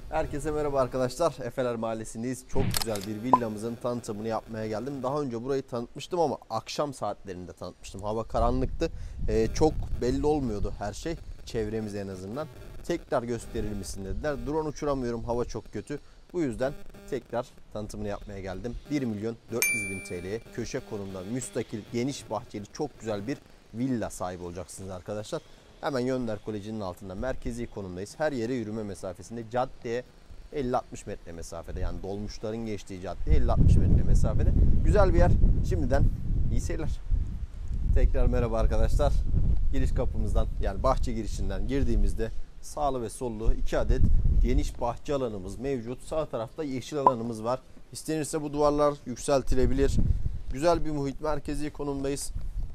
Herkese merhaba arkadaşlar. Efeler Mahallesi'ndeyiz. Çok güzel bir villamızın tanıtımını yapmaya geldim. Daha önce burayı tanıtmıştım ama akşam saatlerinde tanıtmıştım. Hava karanlıktı. Çok belli olmuyordu her şey. Çevremiz en azından. Tekrar gösterir misin dediler. Drone uçuramıyorum. Hava çok kötü. Bu yüzden tekrar tanıtımını yapmaya geldim. 1.400.000 TL'ye köşe konumda müstakil, geniş bahçeli, çok güzel bir villa sahibi olacaksınız arkadaşlar. Hemen Yönder Koleji'nin altında merkezi konumdayız. Her yere yürüme mesafesinde, caddeye 50-60 metre mesafede, yani dolmuşların geçtiği caddeye 50-60 metre mesafede. Güzel bir yer. Şimdiden iyi seyirler. Tekrar merhaba arkadaşlar. Giriş kapımızdan, yani bahçe girişinden girdiğimizde sağlı ve sollu 2 adet geniş bahçe alanımız mevcut. Sağ tarafta yeşil alanımız var. İstenirse bu duvarlar yükseltilebilir. Güzel bir muhit, merkezi konumdayız.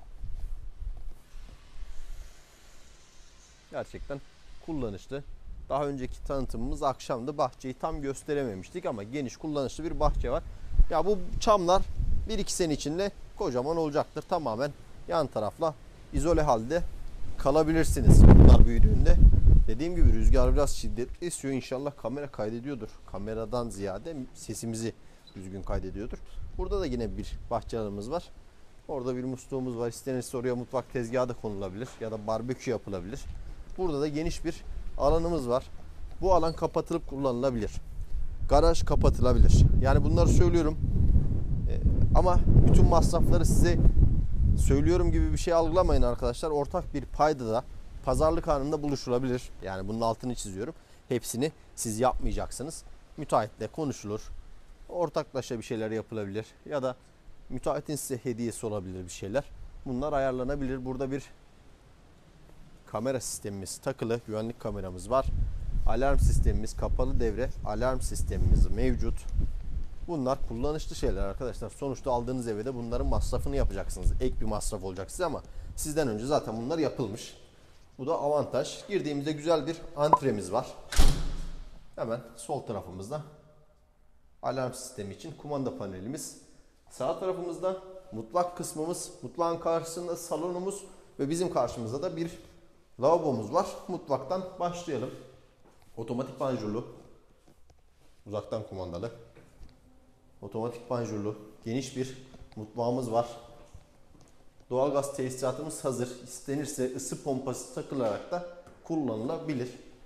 Gerçekten kullanışlı. Daha önceki tanıtımımız akşamdı. Bahçeyi tam gösterememiştik ama geniş, kullanışlı bir bahçe var. Ya bu çamlar 1-2 sene içinde kocaman olacaktır. Tamamen yan tarafla izole halde kalabilirsiniz bunlar büyüdüğünde. Dediğim gibi rüzgar biraz şiddetli esiyor. İnşallah kamera kaydediyordur. Kameradan ziyade sesimizi düzgün kaydediyordur. Burada da yine bir bahçe alanımız var. Orada bir musluğumuz var. İstenirse oraya mutfak tezgahı da konulabilir ya da barbekü yapılabilir. Burada da geniş bir alanımız var. Bu alan kapatılıp kullanılabilir. Garaj kapatılabilir. Yani bunları söylüyorum. Ama bütün masrafları size söylüyorum gibi bir şey algılamayın arkadaşlar. Ortak bir paydada, pazarlık anında buluşulabilir. Yani bunun altını çiziyorum. Hepsini siz yapmayacaksınız. Müteahhitle konuşulur. Ortaklaşa bir şeyler yapılabilir. Ya da müteahhitin size hediyesi olabilir bir şeyler. Bunlar ayarlanabilir. Burada bir kamera sistemimiz takılı. Güvenlik kameramız var. Alarm sistemimiz, kapalı devre alarm sistemimiz mevcut. Bunlar kullanışlı şeyler arkadaşlar. Sonuçta aldığınız eve de bunların masrafını yapacaksınız. Ek bir masraf olacak size ama sizden önce zaten bunlar yapılmış. Bu da avantaj. Girdiğimizde güzel bir antremiz var. Hemen sol tarafımızda alarm sistemi için kumanda panelimiz. Sağ tarafımızda mutfak kısmımız, mutfağın karşısında salonumuz ve bizim karşımızda da bir lavabomuz var. Mutfaktan başlayalım. Otomatik panjurlu, uzaktan kumandalı. Otomatik panjurlu, geniş bir mutfağımız var. Doğalgaz tesisatımız hazır. İstenirse ısı pompası takılarak da kullanılabilir.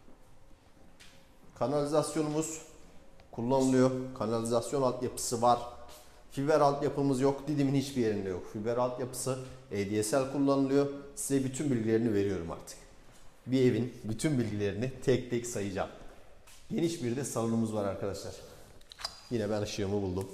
Kanalizasyonumuz kullanılıyor. Kanalizasyon altyapısı var. Fiber altyapımız yok. Didim'in hiçbir yerinde yok. Fiber altyapısı, ADSL kullanılıyor. Size bütün bilgilerini veriyorum artık. Bir evin bütün bilgilerini tek tek sayacağım. Geniş bir de salonumuz var arkadaşlar. Yine ben ışığımı buldum.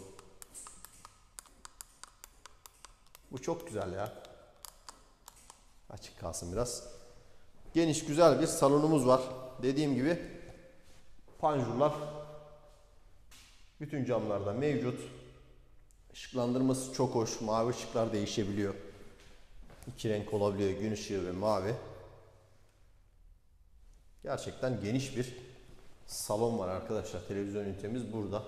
Bu çok güzel ya. Açık kalsın biraz. Geniş güzel bir salonumuz var. Dediğim gibi panjurlar bütün camlarda mevcut. Işıklandırması çok hoş. Mavi ışıklar değişebiliyor. İki renk olabiliyor. Gün ışığı ve mavi. Gerçekten geniş bir salon var arkadaşlar. Televizyon ünitemiz burada.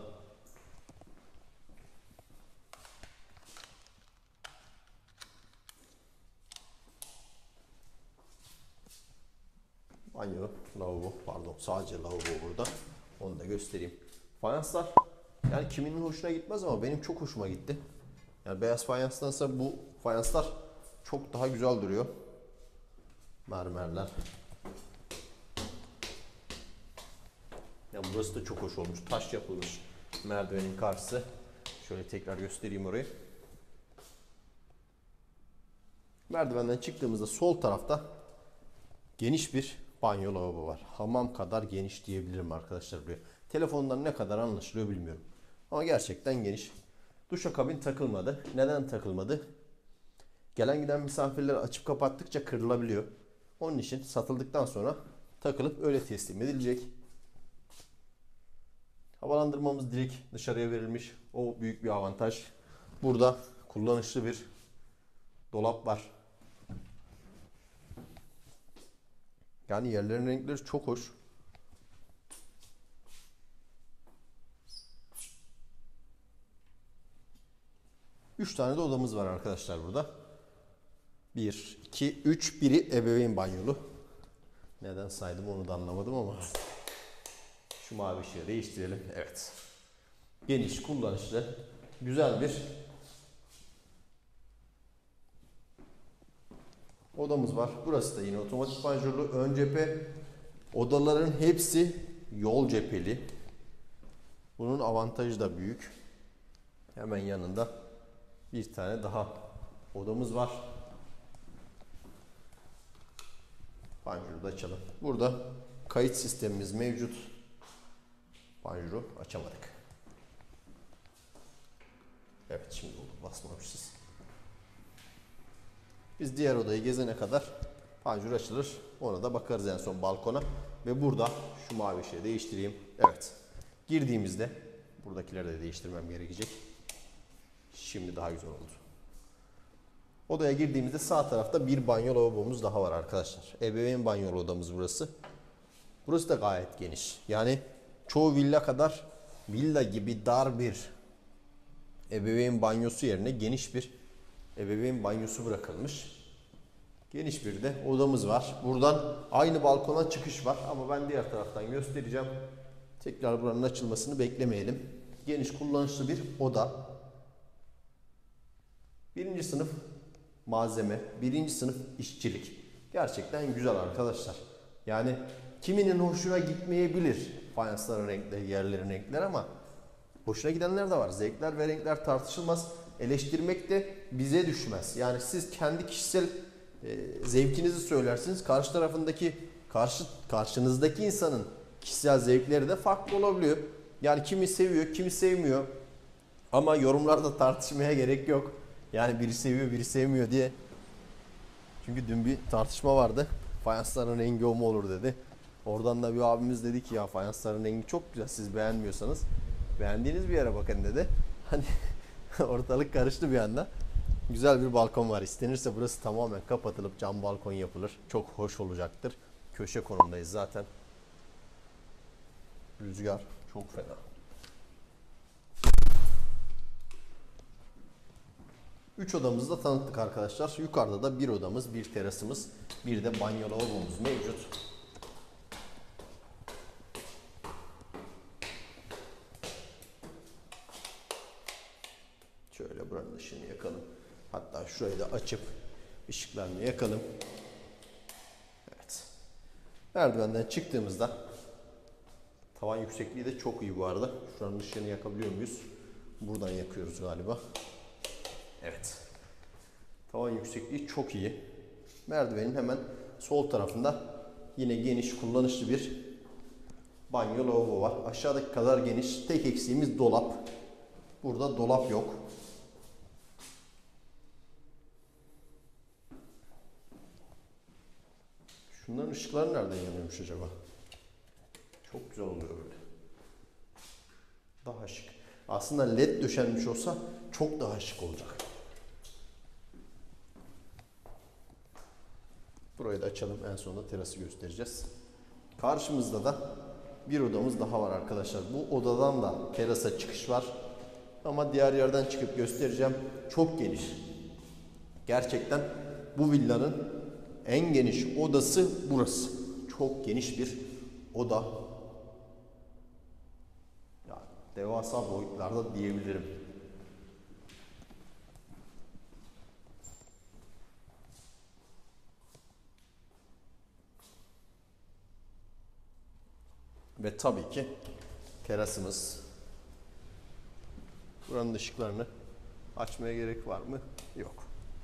Banyo, lavabo, pardon sadece lavabo burada. Onu da göstereyim. Fayanslar yani kiminin hoşuna gitmez ama benim çok hoşuma gitti. Yani beyaz fayanstansa bu fayanslar çok daha güzel duruyor. Mermerler. Ya burası da çok hoş olmuş. Taş yapılmış merdivenin karşısı. Şöyle tekrar göstereyim orayı. Merdivenden çıktığımızda sol tarafta geniş bir banyo lavabo var. Hamam kadar geniş diyebilirim arkadaşlar buraya. Telefondan ne kadar anlaşılıyor bilmiyorum. Ama gerçekten geniş. Duşakabin takılmadı. Neden takılmadı? Gelen giden misafirler açıp kapattıkça kırılabiliyor. Onun için satıldıktan sonra takılıp öyle teslim edilecek. Havalandırmamız direkt dışarıya verilmiş. O büyük bir avantaj. Burada kullanışlı bir dolap var. Yani yerlerin renkleri çok hoş. Üç tane de odamız var arkadaşlar burada. 1, 2, 3. Biri ebeveyn banyolu. Neden saydım onu da anlamadım ama. Şu mavi ışığı değiştirelim. Evet. Geniş, kullanışlı, güzel bir odamız var. Burası da yine otomatik panjurlu. Ön cephe, odaların hepsi yol cepheli. Bunun avantajı da büyük. Hemen yanında bir tane daha odamız var. Panjuru da açalım. Burada kayıt sistemimiz mevcut. Panjuru açamadık. Evet, şimdi oldu. Basmamışız. Biz diğer odayı gezene kadar panjur açılır. Ona da bakarız en son balkona. Ve burada şu mavi ışığı değiştireyim. Evet. Girdiğimizde buradakileri de değiştirmem gerekecek. Şimdi daha güzel oldu. Odaya girdiğimizde sağ tarafta bir banyo lavabomuz daha var arkadaşlar. Ebeveyn banyolu odamız burası. Burası da gayet geniş. Yani çoğu villa kadar villa gibi dar bir ebeveyn banyosu yerine geniş bir ebeveyn banyosu bırakılmış. Geniş bir de odamız var. Buradan aynı balkona çıkış var ama ben diğer taraftan göstereceğim. Tekrar buranın açılmasını beklemeyelim. Geniş, kullanışlı bir oda. Birinci sınıf malzeme, birinci sınıf işçilik. Gerçekten güzel arkadaşlar. Yani kiminin hoşuna gitmeyebilir fayansların renkleri, yerlerin renkleri ama hoşuna gidenler de var. Zevkler ve renkler tartışılmaz. Eleştirmek de bize düşmez. Yani siz kendi kişisel zevkinizi söylersiniz. Karşınızdaki insanın kişisel zevkleri de farklı olabiliyor. Yani kimi seviyor, kimi sevmiyor. Ama yorumlarda tartışmaya gerek yok. Yani biri seviyor, biri sevmiyor diye. Çünkü dün bir tartışma vardı. Fayansların rengi o mu olur dedi. Oradan da bir abimiz dedi ki ya fayansların rengi çok güzel, siz beğenmiyorsanız beğendiğiniz bir yere bakın dedi. Hani ortalık karıştı bir anda. Güzel bir balkon var. İstenirse burası tamamen kapatılıp cam balkon yapılır. Çok hoş olacaktır. Köşe konumdayız zaten. Rüzgar çok fena. 3 odamızı da tanıttık arkadaşlar. Yukarıda da bir odamız, bir terasımız, bir de banyo lavabomuz mevcut. Şöyle buranın ışığını yakalım. Hatta şurayı da açıp ışıklarını yakalım. Evet. Merdivenden çıktığımızda tavan yüksekliği de çok iyi bu arada. Şuranın ışığını yakabiliyor muyuz? Buradan yakıyoruz galiba. Evet. Tavan yüksekliği çok iyi. Merdivenin hemen sol tarafında yine geniş, kullanışlı bir banyo lavabo var. Aşağıdaki kadar geniş. Tek eksiğimiz dolap. Burada dolap yok. Şunların ışıkları nereden yanıyormuş acaba? Çok güzel oluyor böyle. Daha şık. Aslında led döşenmiş olsa çok daha şık olacak. Burayı da açalım. En sonunda terası göstereceğiz. Karşımızda da bir odamız daha var arkadaşlar. Bu odadan da terasa çıkış var. Ama diğer yerden çıkıp göstereceğim. Çok geniş. Gerçekten bu villanın en geniş odası burası. Çok geniş bir oda. Yani devasa boyutlarda diyebilirim. Ve tabii ki terasımız. Buranın ışıklarını açmaya gerek var mı? Yok.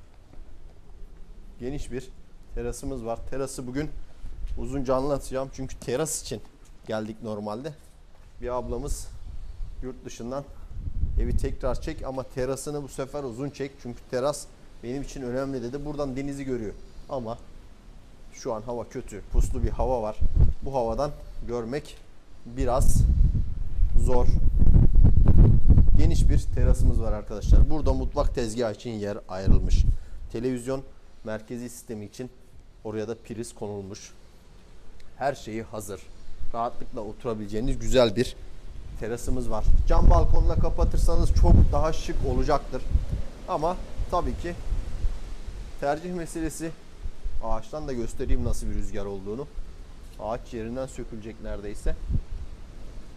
Geniş bir terasımız var. Terası bugün uzunca anlatacağım. Çünkü teras için geldik normalde. Bir ablamız yurt dışından evi tekrar çek ama terasını bu sefer uzun çek. Çünkü teras benim için önemli dedi. Buradan denizi görüyor. Ama şu an hava kötü. Puslu bir hava var. Bu havadan görmek biraz zor. Geniş bir terasımız var arkadaşlar. Burada mutfak tezgahı için yer ayrılmış. Televizyon merkezi sistemi için oraya da priz konulmuş. Her şeyi hazır. Rahatlıkla oturabileceğiniz güzel bir terasımız var. Cam balkonla kapatırsanız çok daha şık olacaktır. Ama tabii ki tercih meselesi. Ağaçtan da göstereyim nasıl bir rüzgar olduğunu. Ağaç yerinden sökülecek neredeyse.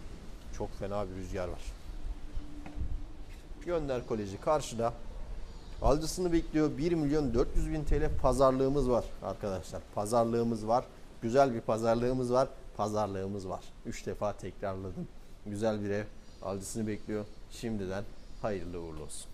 çok fena bir rüzgar var. Gönder Koleji karşıda. Alıcısını bekliyor. 1.400.000 TL pazarlığımız var arkadaşlar. Pazarlığımız var. Güzel bir pazarlığımız var. Pazarlığımız var. 3 defa tekrarladım. Güzel bir ev. Alıcısını bekliyor. Şimdiden hayırlı uğurlu olsun.